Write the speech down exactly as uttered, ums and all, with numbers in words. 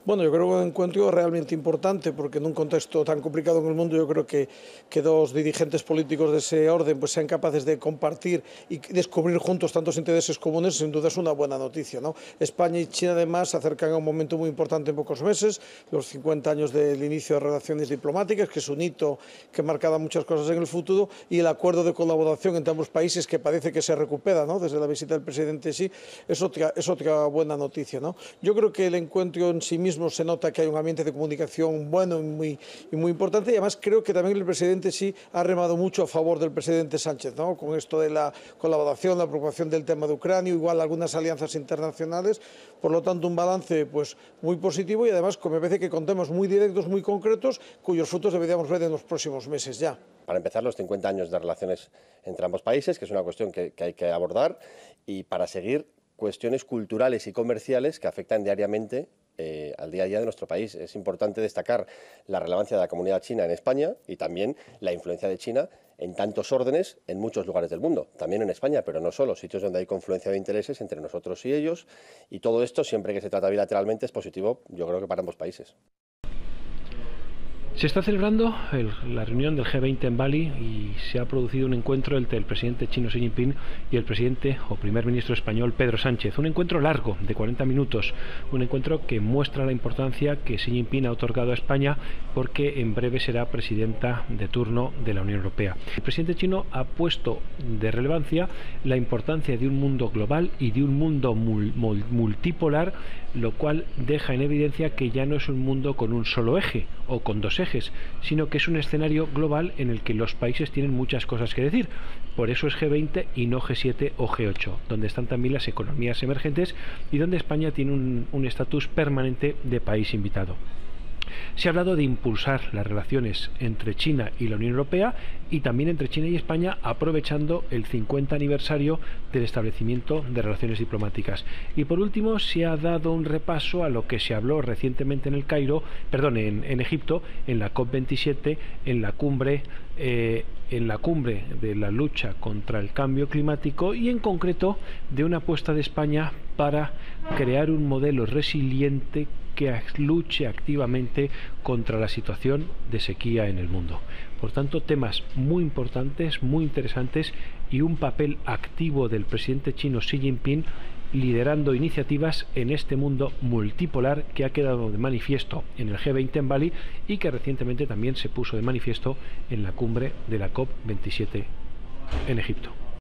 Bueno, yo creo que un encuentro realmente importante porque en un contexto tan complicado en el mundo yo creo que, que dos dirigentes políticos de ese orden pues sean capaces de compartir y descubrir juntos tantos intereses comunes, sin duda es una buena noticia, ¿no? España y China además se acercan a un momento muy importante en pocos meses, los cincuenta años del inicio de relaciones diplomáticas, que es un hito que marcará muchas cosas en el futuro, y el acuerdo de colaboración entre ambos países que parece que se recupera, ¿no? Desde la visita del presidente Xi, es otra, es otra buena noticia, ¿no? Yo creo que el encuentro en sí mismo se nota que hay un ambiente de comunicación bueno y muy, y muy importante, y además creo que también el presidente sí ha remado mucho a favor del presidente Sánchez, ¿no? Con esto de la colaboración, la preocupación del tema de Ucrania, igual algunas alianzas internacionales, por lo tanto un balance pues muy positivo y además me parece que con temas muy directos, muy concretos, cuyos frutos deberíamos ver en los próximos meses ya. Para empezar, los cincuenta años de relaciones entre ambos países, que es una cuestión que, que hay que abordar, y para seguir cuestiones culturales y comerciales que afectan diariamente eh, al día a día de nuestro país. Es importante destacar la relevancia de la comunidad china en España y también la influencia de China en tantos órdenes en muchos lugares del mundo, también en España, pero no solo, sitios donde hay confluencia de intereses entre nosotros y ellos, y todo esto, siempre que se trata bilateralmente, es positivo, yo creo que para ambos países. Se está celebrando el, la reunión del G veinte en Bali y se ha producido un encuentro entre el presidente chino Xi Jinping y el presidente o primer ministro español Pedro Sánchez. Un encuentro largo, de cuarenta minutos, un encuentro que muestra la importancia que Xi Jinping ha otorgado a España porque en breve será presidenta de turno de la Unión Europea. El presidente chino ha puesto de relevancia la importancia de un mundo global y de un mundo mul, mul, multipolar, lo cual deja en evidencia que ya no es un mundo con un solo eje o con dos ejes, sino que es un escenario global en el que los países tienen muchas cosas que decir. Por eso es G veinte y no G siete o G ocho, donde están también las economías emergentes y donde España tiene un estatus permanente de país invitado. Se ha hablado de impulsar las relaciones entre China y la Unión Europea y también entre China y España, aprovechando el cincuenta aniversario del establecimiento de relaciones diplomáticas. Y por último se ha dado un repaso a lo que se habló recientemente en el Cairo, perdón, en, en Egipto, en la COP veintisiete, en la cumbre eh, en la cumbre de la lucha contra el cambio climático y en concreto de una apuesta de España para crear un modelo resiliente que luche activamente contra la situación de sequía en el mundo. Por tanto, temas muy importantes, muy interesantes y un papel activo del presidente chino Xi Jinping liderando iniciativas en este mundo multipolar que ha quedado de manifiesto en el G veinte en Bali y que recientemente también se puso de manifiesto en la cumbre de la COP veintisiete en Egipto.